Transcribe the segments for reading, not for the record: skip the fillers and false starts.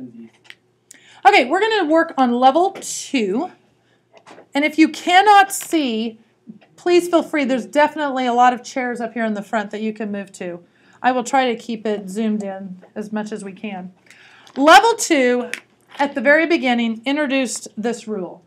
Okay, we're going to work on level 2. And if you cannot see, please feel free. There's definitely a lot of chairs up here in the front that you can move to. I will try to keep it zoomed in as much as we can. Level 2, at the very beginning, introduced this rule.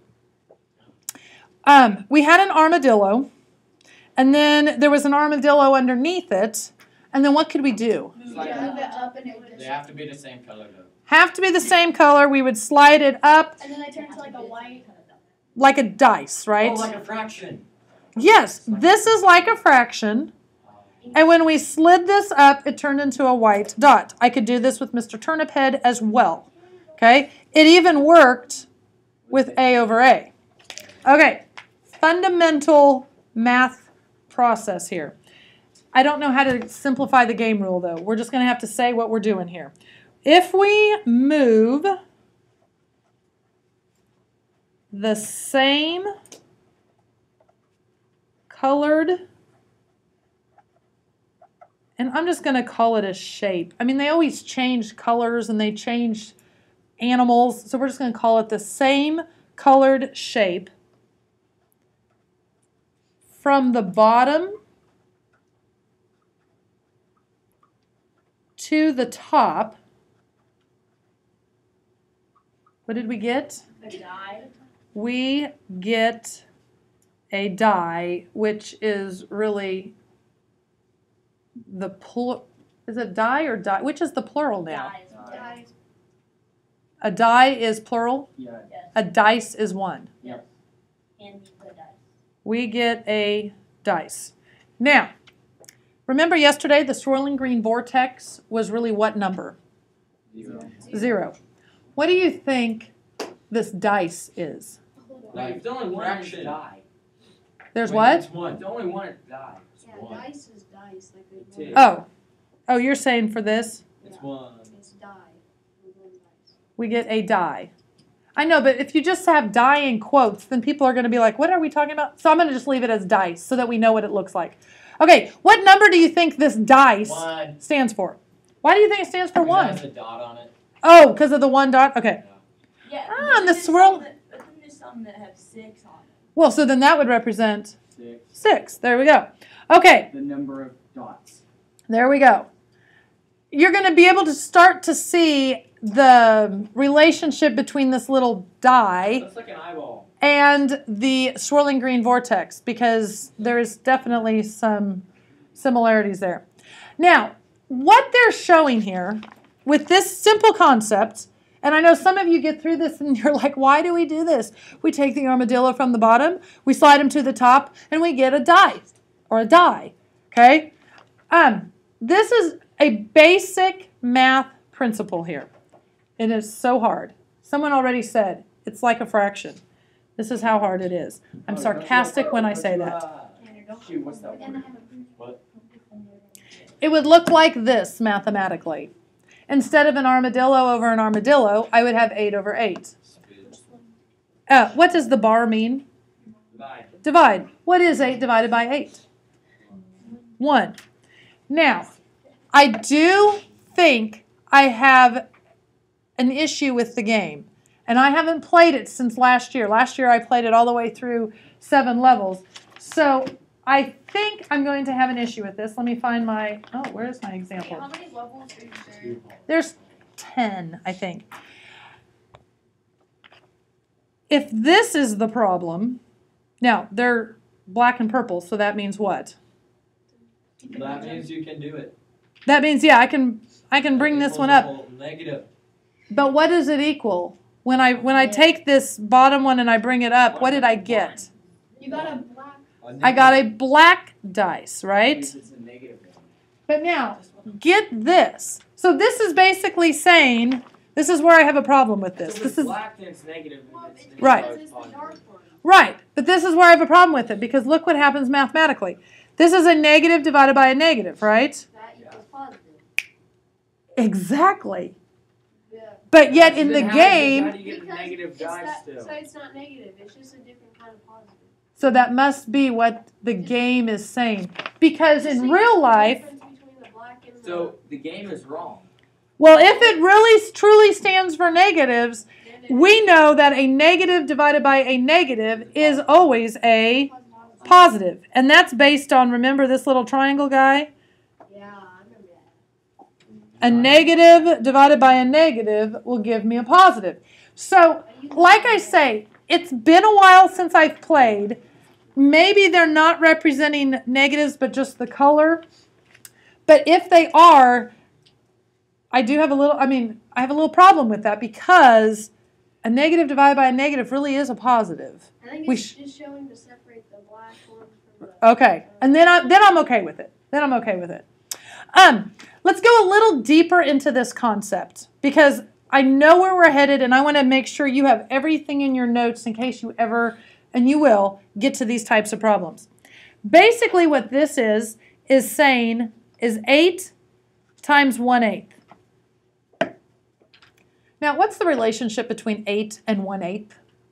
We had an armadillo, and then there was an armadillo underneath it, and then what could we do? Slide it up and it would They have to be the same color though. Have to be the same color. We would slide it up and then I turned to like a white. like a dice, right? Oh, like a fraction. Yes, this is like a fraction. And when we slid this up, it turned into a white dot. I could do this with Mr. Turnip Head as well. Okay? It even worked with A over A. Okay, fundamental math process here. I don't know how to simplify the game rule, though. We're just going to have to say what we're doing here. If we move the same colored, and I'm just going to call it a shape. I mean, they always change colors and they change animals, so we're just going to call it the same colored shape from the bottom to the top. What did we get? A die. We get a die, which is really the plural. Is it die or die? Which is the plural now? Die. A die is plural. Yeah. Yes. A dice is one. Yep. And the dice. We get a dice. Now, remember yesterday the swirling green vortex was really what number? 0. 0. What do you think this dice is? Like, it's only one fraction. Die. There's Wait, what? It's one. The only one is die. Yeah, one. dice is dice. Like a Two. Oh. Oh, you're saying for this, It's one. It's die. With one dice. we get a die. I know, but if you just have die in quotes, then people are going to be like, what are we talking about? So I'm going to just leave it as dice so that we know what it looks like. Okay, what number do you think this dice 1. stands for? Why do you think it stands for It 1? has a dot on it. Oh, because of the 1 dot? Okay. Yeah. Ah, and the swirl. But then there's some that have 6 on it. Well, so then that would represent 6. 6. There we go. Okay, The number of dots. there we go. You're going to be able to start to see the relationship between this little die Looks like an eyeball. and the swirling green vortex because there is definitely some similarities there. Now, what they're showing here with this simple concept, and I know some of you get through this and you're like, why do we do this? We take the armadillo from the bottom, we slide him to the top, and we get a die, or a die, okay? This is a basic math principle here. It is so hard. Someone already said, it's like a fraction. This is how hard it is. I'm sarcastic when I say that. Shoot, what's that And I word? have a What? It would look like this mathematically. Instead of an armadillo over an armadillo, I would have 8 over 8. What does the bar mean? Divide. Divide. What is 8 divided by 8? 1. Now, I do think I have an issue with the game. And I haven't played it since last year. Last year I played it all the way through 7 levels. So I think I'm going to have an issue with this. Let me find my, oh, where's my example? How many levels are there? There's 10, I think. If this is the problem, now they're black and purple, so that means what? That means you can do it. That means, yeah, I can bring this one up. Negative. But what does it equal? When I take this bottom one and I bring it up, what did I get? You got a black. I got a black dice, right? It's a negative one. But now, get this. So this is basically saying, this is where I have a problem with this. So if This it's is black, then it's negative. Well, and it's it's Right. because it's the dark one. right. But this is where I have a problem with it because look what happens mathematically. This is a negative divided by a negative, right? That equals positive. Exactly. Yeah. But yet in the Then how game, do you get a Because negative it's die that, still? So it's not negative. It's just a different kind of positive. so that must be what the game is saying. Because Just in think real of the life, difference between the black and the- So the game is wrong. Well, if it really truly stands for negatives, we know that a negative divided by a negative is always a positive. And that's based on, remember this little triangle guy? Yeah, I remember that. A negative divided by a negative will give me a positive. So, like I say, it's been a while since I've played. Maybe they're not representing negatives, but just the color. But if they are, I have a little problem with that because a negative divided by a negative really is a positive. I think We it's sh- just showing to separate the black ones from the... Okay, and then I'm okay with it. Let's go a little deeper into this concept because I know where we're headed and I want to make sure you have everything in your notes in case you ever, and you will, get to these types of problems. Basically what this is saying is 8 times 1/8. Now, what's the relationship between 8 and 1/8?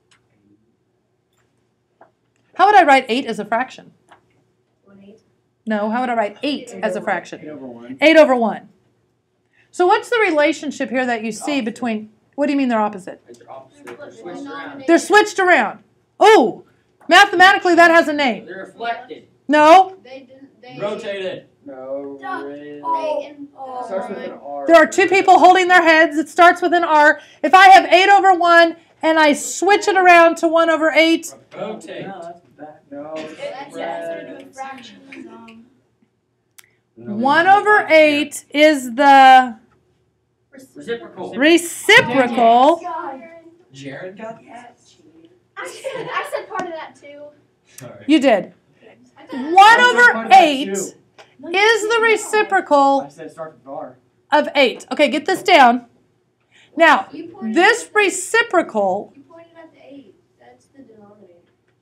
How would I write 8 as a fraction? 1/8. No, how would I write 8 as a 8 fraction? over 1. 8 over 1. So what's the relationship here that you see between, what do you mean they're opposite? It's opposite. They're They're flipped. switched around. They're switched around. Oh, mathematically that has a name. They're reflected. No, They didn't... They... Rotated. No, Duh. Ray. Starts with an R. there are two people holding their heads. It starts with an R. If I have 8 over 1 and I switch it around to 1 over 8, Rotate. No, that's back. No, It has to do with fractions. 1 over 8 is the Reciprocal. reciprocal. Jared got that? I said part of that too. Sorry. You did. I 1 thought over 8 is the reciprocal I said start with R. of 8. Okay, get this down. Now, you pointed this at the- reciprocal, You pointed at the 8. That's the denominator.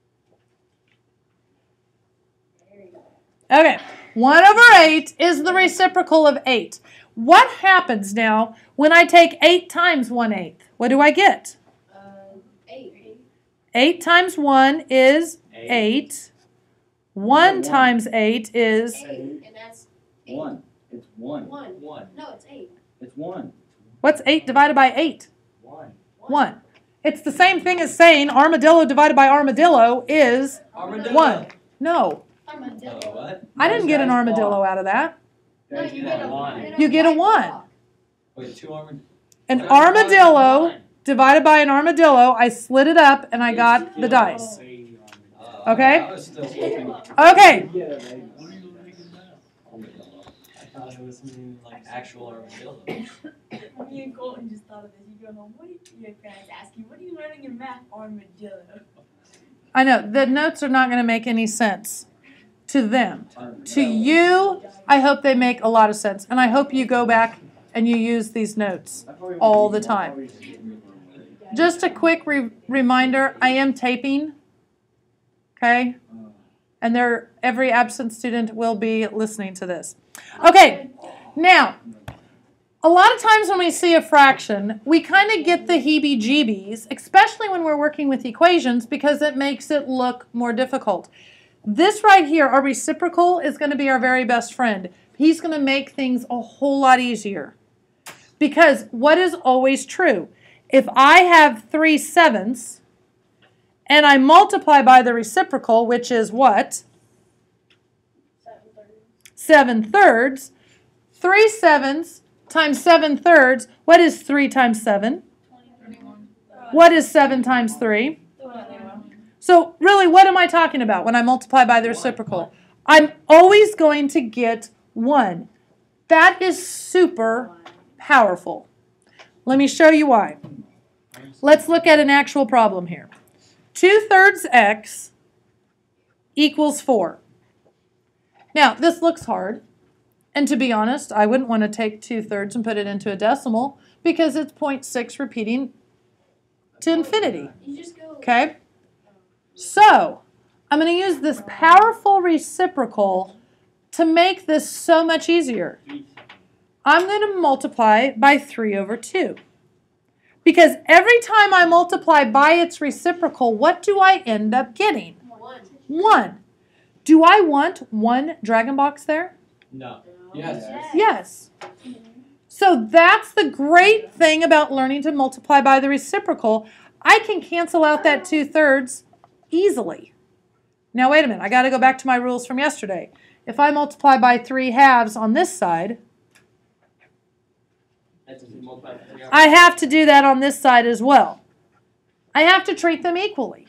There you go. okay, 1 over 8 is the reciprocal of 8. What happens now when I take 8 times 1/8? What do I get? 8. 8 times 1 is 8. 1 times 8 is 8. And that's 8. 1. It's 1. 1. One. No, it's 8. It's 1. what's 8 divided by 8? One. 1. It's the same thing as saying armadillo divided by armadillo is Armadillo. 1. No, Armadillo. Oh, what? I didn't get an Nice armadillo block. out of that. No, you get a One. You get a white 1. block. Wait, 2 armadillos. An armadillo divided by an armadillo, I split it up and I got the dice. Okay. I was still looking. Okay, Yeah, Ray. Armadillo. I thought it was meaning like actual armadillo. Me and Colton just thought of this. You go home. Your parents ask you, what are you learning in math? Armadillo. I know, the notes are not going to make any sense to them. To you, I hope they make a lot of sense. And I hope you go back and you use these notes all the time. Just a quick reminder, I am taping, okay? And every absent student will be listening to this. Okay, now, a lot of times when we see a fraction, we kind of get the heebie-jeebies, especially when we're working with equations, because it makes it look more difficult. This right here, our reciprocal, is going to be our very best friend. He's going to make things a whole lot easier. Because what is always true? If I have 3/7 and I multiply by the reciprocal, which is what? 7/3. 3/7 times 7/3. What is 3 times 7? What is 7 times 3? So really, what am I talking about when I multiply by the reciprocal? I'm always going to get 1. That is super powerful. Let me show you why. Let's look at an actual problem here. 2/3 x equals 4. Now, this looks hard. And to be honest, I wouldn't want to take 2/3 and put it into a decimal because it's 0.6 repeating to infinity. You just go. Okay? So, I'm going to use this powerful reciprocal to make this so much easier. I'm going to multiply by 3/2. Because every time I multiply by its reciprocal, what do I end up getting? 1. 1. Do I want 1 dragon box there? No. Yes. Yes. So that's the great thing about learning to multiply by the reciprocal. I can cancel out that 2/3 easily. Now wait a minute, I got to go back to my rules from yesterday. If I multiply by 3/2 on this side, That's just multiply by 3 I have to do that on this side as well. I have to treat them equally.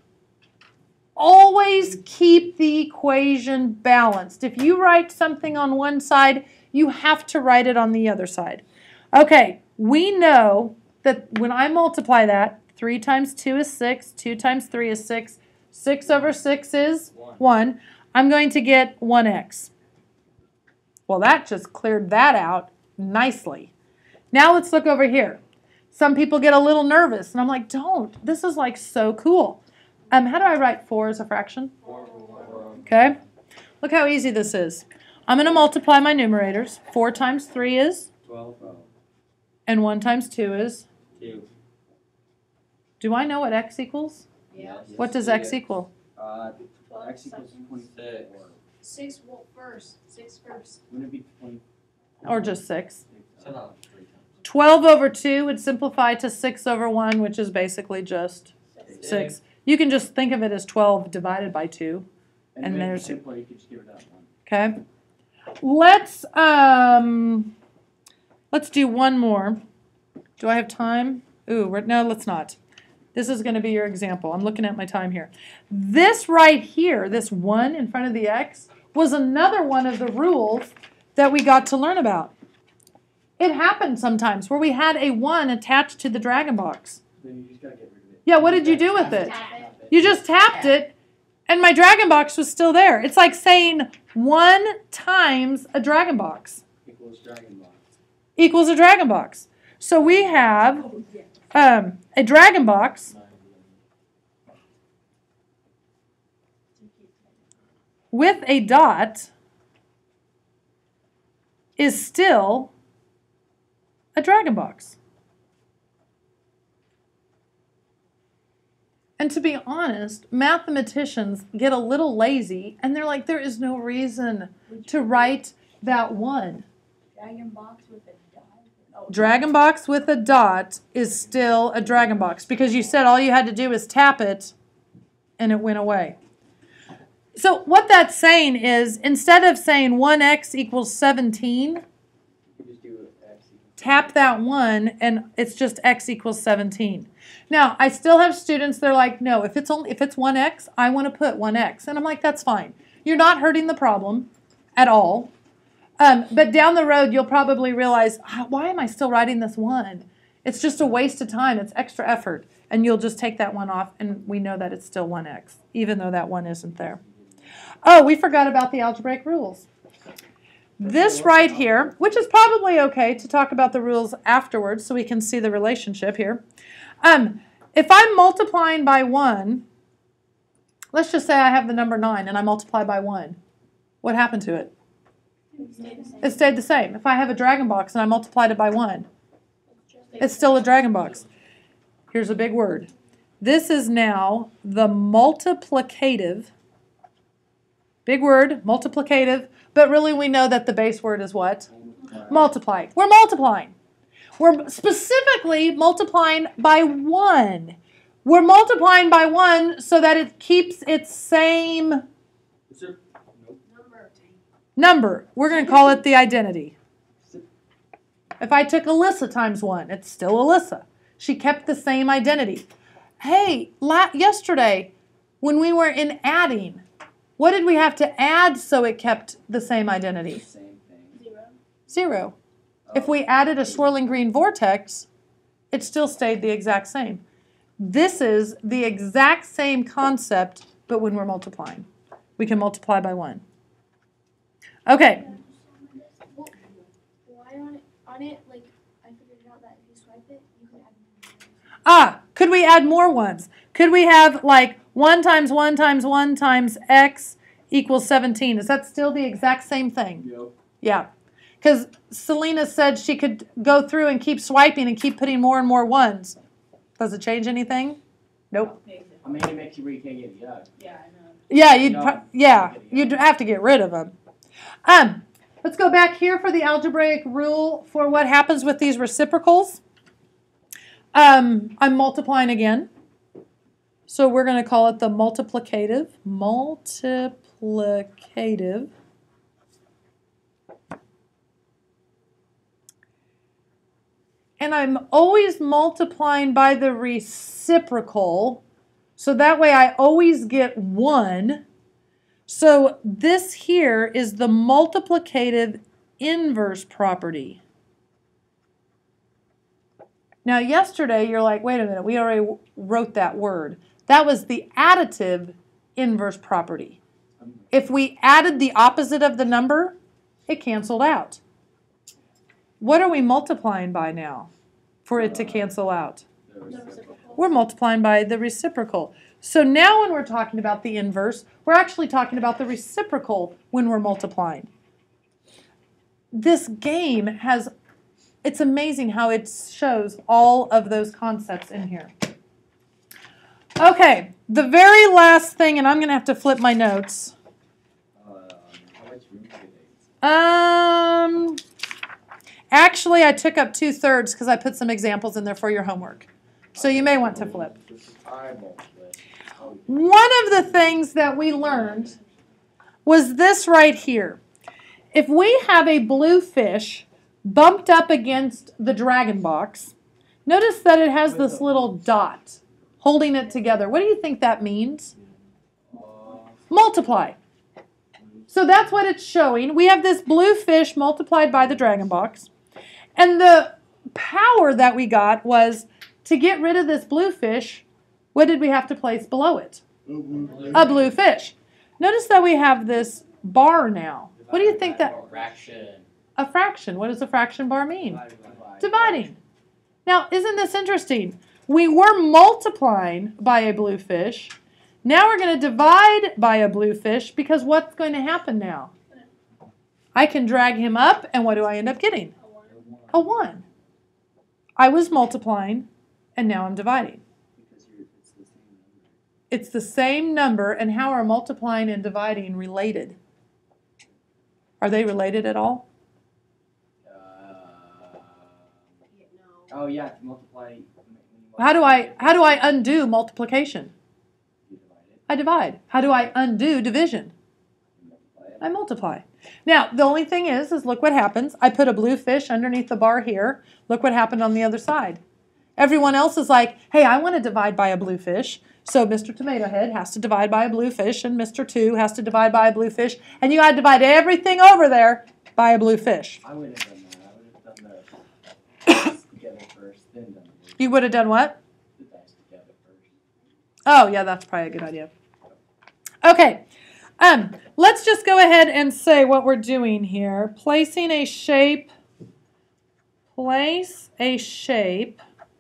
Always keep the equation balanced. If you write something on one side, you have to write it on the other side. Okay, we know that when I multiply that, 3 times 2 is 6, 2 times 3 is 6, 6 over 6 is 1. I'm going to get 1x. Well, that just cleared that out nicely. Now let's look over here. Some people get a little nervous, and I'm like, don't. This is like so cool. How do I write 4 as a fraction? Okay. Look how easy this is. I'm going to multiply my numerators. 4 times 3 is? 12. And 1 times 2 is? 2. Do I know what x equals? Yeah. What does x equal? X equals 24. 6 first. 6 first. Wouldn't it be 20? Or just 6? So not 3 times. 12 over 2 would simplify to 6 over 1, which is basically just 6. You can just think of it as 12 divided by 2. And And to make it there's- simpler, you could just give it that one. Okay. Let's do one more. Do I have time? Ooh, no, let's not. This is going to be your example. I'm looking at my time here. This right here, this 1 in front of the x, was another one of the rules that we got to learn about. It happened sometimes where we had a 1 attached to the dragon box. Then you just gotta get rid of it. Yeah, what did you do with it? Tap it. You just tapped it, and my dragon box was still there. It's like saying 1 times a dragon box Equals dragon box. equals a dragon box. So we have a dragon box with a dot is still a dragon box. And to be honest, mathematicians get a little lazy and they're like, there is no reason to write that 1. Dragon box with a dot. Oh, Dragon box with a dot is still a dragon box because you said all you had to do is tap it and it went away. So what that's saying is instead of saying 1x equals 17, You just do X equals. tap that 1 and it's just x equals 17. Now, I still have students that are like, no, if it's 1x, I want to put 1x. And I'm like, that's fine. You're not hurting the problem at all. But down the road, you'll probably realize, why am I still writing this 1? It's just a waste of time. It's extra effort. And you'll just take that 1 off, and we know that it's still 1x, even though that 1 isn't there. Oh, we forgot about the algebraic rules. This right here, which is probably okay to talk about the rules afterwards so we can see the relationship here. If I'm multiplying by 1, let's just say I have the number 9 and I multiply by 1. What happened to it? It stayed the same. If I have a dragon box and I multiplied it by 1, it's still a dragon box. Here's a big word. This is now the multiplicative. Big word, multiplicative. But really we know that the base word is what? Multiply. We're multiplying. We're specifically multiplying by 1. We're multiplying by 1 so that it keeps its same number. We're going to call it the identity. If I took Alyssa times 1, it's still Alyssa. She kept the same identity. Hey, yesterday when we were in adding, what did we have to add so it kept the same identity? Same thing. 0. If we added a swirling green vortex, it still stayed the exact same. This is the exact same concept, but when we're multiplying. We can multiply by 1. Okay. Why on it, like, I figured out that if you swipe it, you could add more. Could we add more ones? Could we have like 1 times 1 times 1 times x equals 17? Is that still the exact same thing? Yep. Yeah. Because Selena said she could go through and keep swiping and keep putting more and more 1s. Does it change anything? Nope. I mean, it makes you where you can't get yuck. Yeah, I know. Yeah, No. you'd have to get rid of them. Let's go back here for the algebraic rule for what happens with these reciprocals. I'm multiplying again. So we're going to call it the multiplicative. Multiplicative. And I'm always multiplying by the reciprocal. So that way I always get 1. So this here is the multiplicative inverse property. Now yesterday you're like, wait a minute, we already wrote that word. That was the additive inverse property. If we added the opposite of the number, it canceled out. What are we multiplying by now for it to cancel out? We're multiplying by the reciprocal. So now when we're talking about the inverse, we're actually talking about the reciprocal when we're multiplying. This game has, it's amazing how it shows all of those concepts in here. Okay, the very last thing, and I'm going to have to flip my notes. How much room do they? Actually, I took up 2/3 because I put some examples in there for your homework. So you may want to flip. One of the things that we learned was this right here. If we have a blue fish bumped up against the dragon box, notice that it has this little dot holding it together. What do you think that means? Multiply. So that's what it's showing. We have this blue fish multiplied by the dragon box. And the power that we got was to get rid of this blue fish, what did we have to place below it? A blue fish. Notice that we have this bar now. What do you think that? Fraction. A fraction. What does a fraction bar mean? Dividing. Now, isn't this interesting? We were multiplying by a blue fish. Now we're going to divide by a blue fish because what's going to happen now? I can drag him up, and what do I end up getting? A 1. I was multiplying, and now I'm dividing. It's the same number, and how are multiplying and dividing related? Are they related at all? Oh yeah, multiply. How do I undo multiplication? I divide. How do I undo division? I multiply. Now, the only thing is look what happens. I put a blue fish underneath the bar here. Look what happened on the other side. Everyone else is like, hey, I want to divide by a blue fish. So Mr. Tomato Head has to divide by a blue fish, and Mr. 2 has to divide by a blue fish, and you got to divide everything over there by a blue fish. I would have done that. I would have done the dice together first, then done the blue. You would have done what? The dice together first. Oh, yeah, that's probably a good idea. Okay, let's just go ahead and say what we're doing here. Placing a shape, place a shape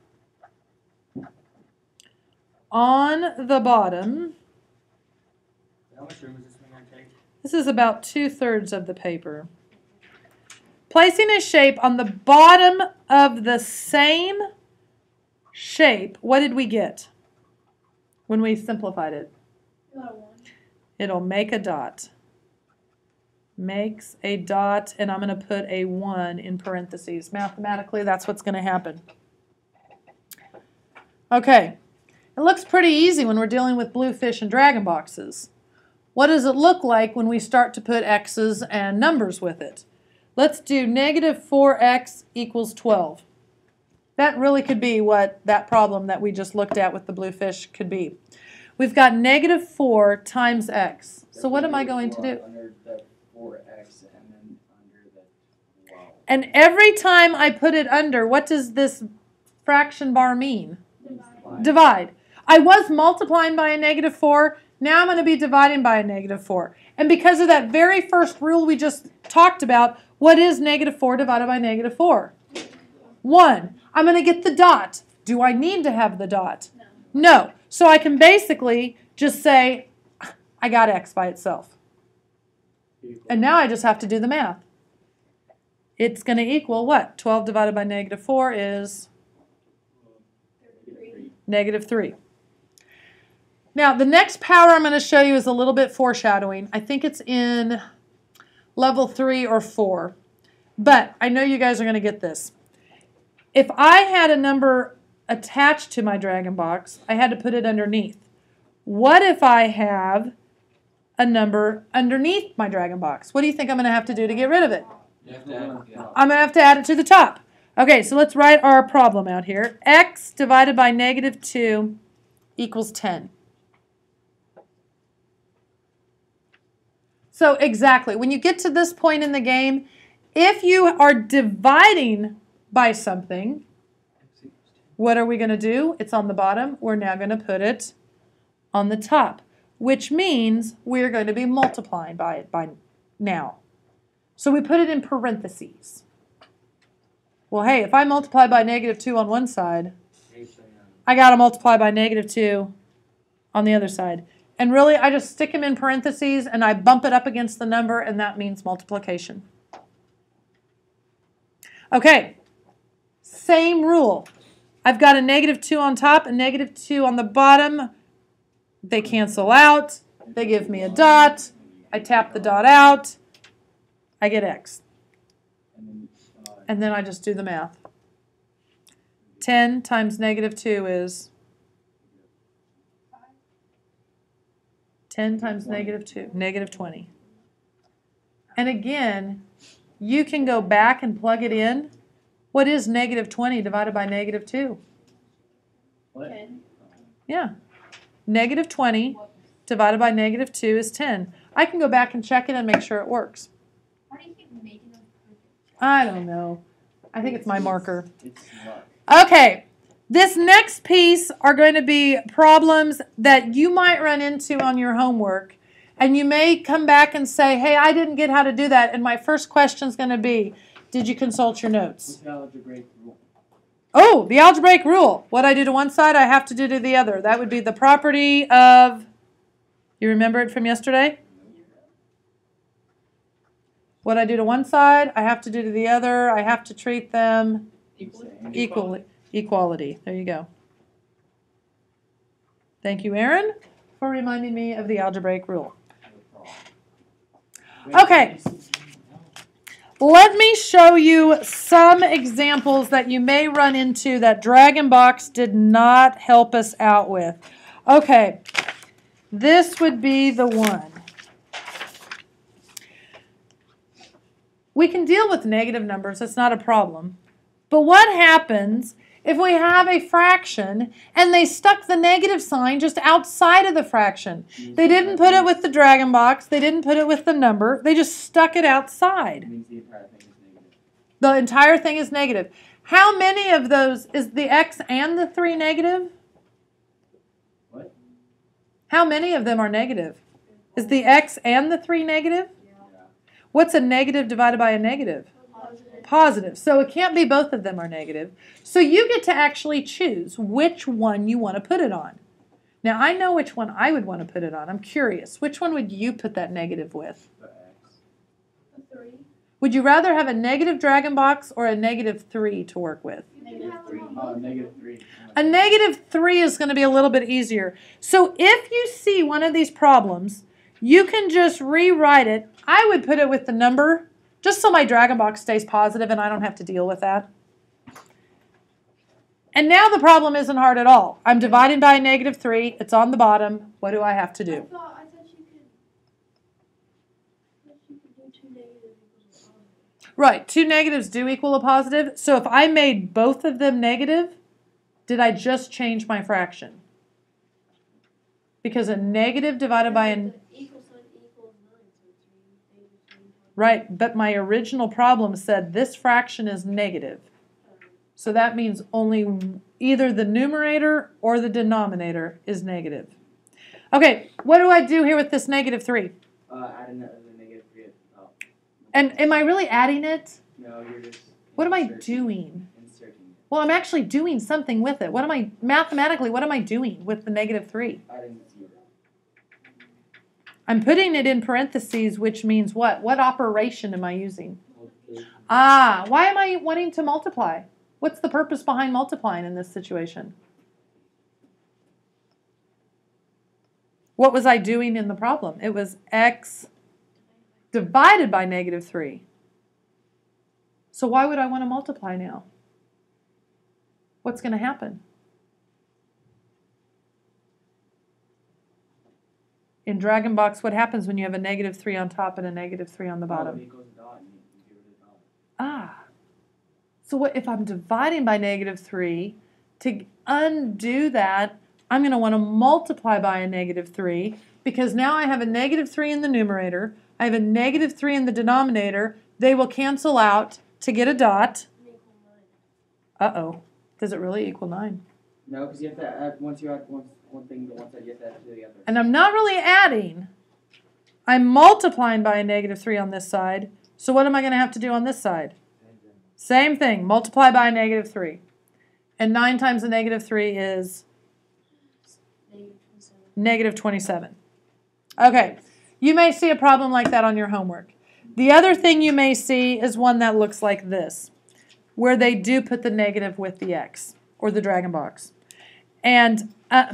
on the bottom. How much room is this thing going to take? This is about 2/3 of the paper. Placing a shape on the bottom of the same shape, what did we get when we simplified it? It'll make a dot. Makes a dot, and I'm going to put a 1 in parentheses. Mathematically, that's what's going to happen. Okay. It looks pretty easy when we're dealing with blue fish and dragon boxes. What does it look like when we start to put x's and numbers with it? Let's do -4x equals 12. That really could be what that problem that we just looked at with the blue fish could be. We've got -4 times x. So what am I going to do? Under the 4x and then under the 12. And every time I put it under, what does this fraction bar mean? Divide. I was multiplying by a -4. Now I'm going to be dividing by a -4. And because of that very first rule we just talked about, what is -4 divided by -4? 1. I'm going to get the dot. Do I need to have the dot? No. So I can basically just say, I got x by itself. And now I just have to do the math. It's going to equal what? 12 divided by -4 is -3. Now, the next power I'm going to show you is a little bit foreshadowing. I think it's in level 3, or 4. But I know you guys are going to get this. If I had a number attached to my dragon box, I had to put it underneath. What if I have a number underneath my dragon box? What do you think I'm going to have to do to get rid of it? You have to add it. I'm going to have to add it to the top. Okay, so let's write our problem out here. X divided by negative 2 equals 10. So exactly, when you get to this point in the game, if you are dividing by something, what are we going to do? It's on the bottom. We're now going to put it on the top, which means we're going to be multiplying by it by now. So we put it in parentheses. Well, hey, if I multiply by negative 2 on one side, I got to multiply by negative 2 on the other side. And really, I just stick them in parentheses and I bump it up against the number, and that means multiplication. Okay, same rule. I've got a negative 2 on top and negative 2 on the bottom. They cancel out. They give me a dot. I tap the dot out. I get X. And then I just do the math. 10 times negative 2 is 10 times negative 2, negative 20. And again, you can go back and plug it in. What is negative 20 divided by negative 2? What? 10. Yeah. Negative 20 divided by negative 2 is 10. I can go back and check it and make sure it works. How do you keep making them perfect? I don't know. I think it's my marker. It's not. Okay. This next piece are going to be problems that you might run into on your homework. And you may come back and say, hey, I didn't get how to do that. And my first question is going to be, did you consult your notes? What's the algebraic rule? Oh, the algebraic rule. What I do to one side, I have to do to the other. That would be the property of, you remember it from yesterday? What I do to one side, I have to do to the other. I have to treat them equally. Equality. There you go. Thank you, Aaron, for reminding me of the algebraic rule. Okay. Let me show you some examples that you may run into that DragonBox did not help us out with. Okay. This would be the one. We can deal with negative numbers. It's not a problem. But what happens if we have a fraction and they stuck the negative sign just outside of the fraction? They didn't put it with the DragonBox. They didn't put it with the number. They just stuck it outside. It means the entire thing is negative. The entire thing is negative. How many of those is the X and the 3 negative? What? How many of them are negative? Is the X and the 3 negative? Yeah. What's a negative divided by a negative? Positive. So it can't be both of them are negative. So you get to actually choose which one you want to put it on. Now, I know which one I would want to put it on. I'm curious. Which one would you put that negative with? The X. A 3. Would you rather have a negative DragonBox or a negative 3 to work with? You can have them on Oh, both. negative 3. A negative 3 is going to be a little bit easier. So if you see one of these problems, you can just rewrite it. I would put it with the number, just so my DragonBox stays positive and I don't have to deal with that. And now the problem isn't hard at all. I'm dividing by a negative 3. It's on the bottom. What do I have to I do? thought you could do 2 negatives equals a positive. Right, 2 negatives do equal a positive. So if I made both of them negative, did I just change my fraction? Because a negative divided by a... The equal sign equals 9, so it's negative 3 times. Right, but my original problem said this fraction is negative. So that means only either the numerator or the denominator is negative. Okay, what do I do here with this negative 3? Add in the negative 3 at the top. And am I really adding it? No, you're just. What am I inserting- doing? Inserting it. Well, I'm actually doing something with it. Mathematically, what am I doing with the negative 3? Adding 0. I'm putting it in parentheses, which means what? What operation am I using? Multiplication. Ah, why am I wanting to multiply? What's the purpose behind multiplying in this situation? What was I doing in the problem? It was X divided by negative 3. So why would I want to multiply now? What's going to happen? In DragonBox, what happens when you have a negative 3 on top and a negative 3 on the bottom? Equals a dot, and you get rid of the dot. Ah. So what if I'm dividing by negative 3? To undo that, I'm going to want to multiply by a negative 3 because now I have a negative 3 in the numerator. I have a negative 3 in the denominator. They will cancel out to get a dot. Uh-oh. Does it really equal 9? No, because you have to add, once you add one thing to one side, you have to add it to the other. And I'm not really adding. I'm multiplying by a negative 3 on this side. So what am I going to have to do on this side? Same thing. Multiply by a negative 3. And 9 times a negative 3 is? Negative 27. Okay. You may see a problem like that on your homework. The other thing you may see is one that looks like this, where they do put the negative with the x, or the DragonBox. And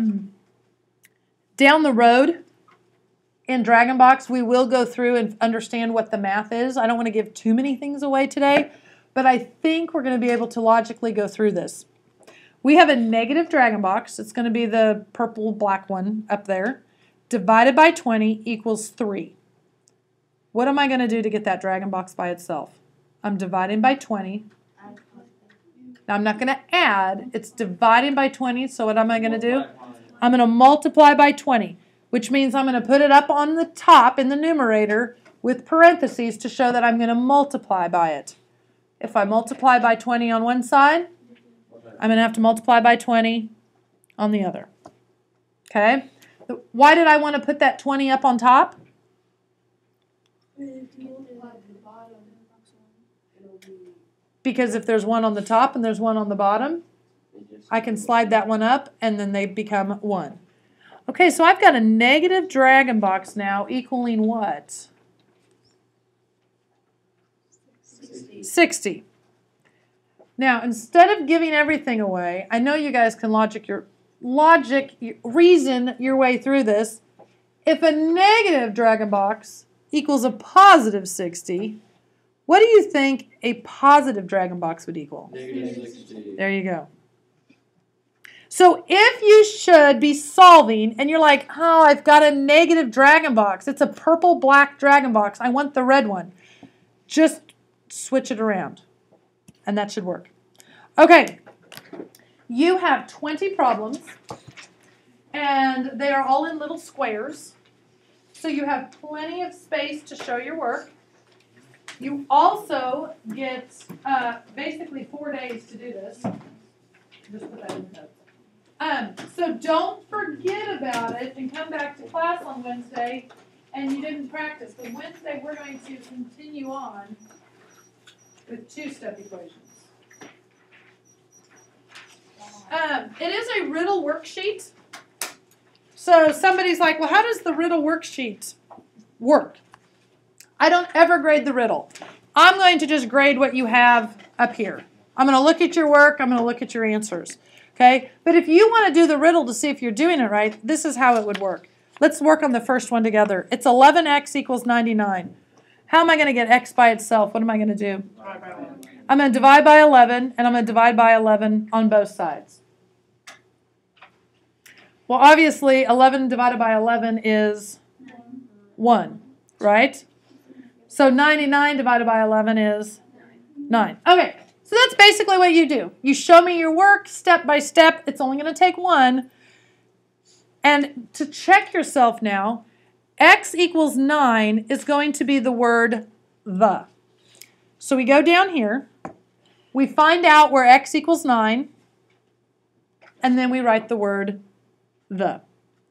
down the road in DragonBox, we will go through and understand what the math is. I don't want to give too many things away today, but I think we're going to be able to logically go through this. We have a negative DragonBox. It's going to be the purple black one up there. Divided by 20 equals 3. What am I going to do to get that DragonBox by itself? I'm dividing by 20. Now I'm not going to add. It's dividing by 20, so what am I going to do? I'm going to multiply by 20, which means I'm going to put it up on the top in the numerator with parentheses to show that I'm going to multiply by it. If I multiply by 20 on one side, I'm going to have to multiply by 20 on the other. Okay? Why did I want to put that 20 up on top? Because if there's one on the top and there's one on the bottom, I can slide that one up and then they become 1. Okay, so I've got a negative DragonBox now equaling what? 60. Now, instead of giving everything away, I know you guys can reason your way through this. If a negative DragonBox equals a positive 60, what do you think a positive DragonBox would equal? Negative 60. There you go. So if you should be solving and you're like, oh, I've got a negative DragonBox. It's a purple-black DragonBox. I want the red one. Just switch it around, and that should work. Okay, you have 20 problems, and they are all in little squares. So you have plenty of space to show your work. You also get basically 4 days to do this. Just put that in the notes. So don't forget about it and come back to class on Wednesday and you didn't practice. But Wednesday we're going to continue on with two-step equations. It is a riddle worksheet. So somebody's like, well, how does the riddle worksheet work? I don't ever grade the riddle. I'm going to just grade what you have up here. I'm going to look at your work. I'm going to look at your answers. Okay? But if you want to do the riddle to see if you're doing it right, this is how it would work. Let's work on the first one together. It's 11x equals 99. How am I going to get x by itself? What am I going to do? I'm going to divide by 11, and I'm going to divide by 11 on both sides. Well, obviously, 11 divided by 11 is 1, right? So 99 divided by 11 is 9. Okay, so that's basically what you do. You show me your work step by step. It's only going to take 1. And to check yourself now, x equals 9 is going to be the word the. So we go down here. We find out where x equals 9. And then we write the word the.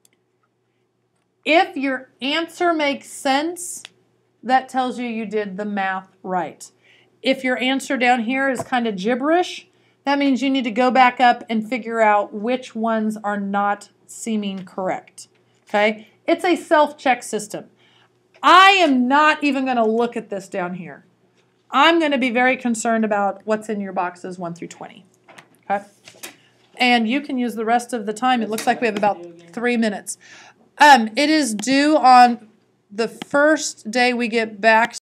If your answer makes sense, that tells you you did the math right. If your answer down here is kind of gibberish, that means you need to go back up and figure out which ones are not seeming correct. Okay? It's a self-check system. I am not even going to look at this down here. I'm going to be very concerned about what's in your boxes 1 through 20. Okay? And you can use the rest of the time. It looks like we have about 3 minutes. It is due on the first day we get back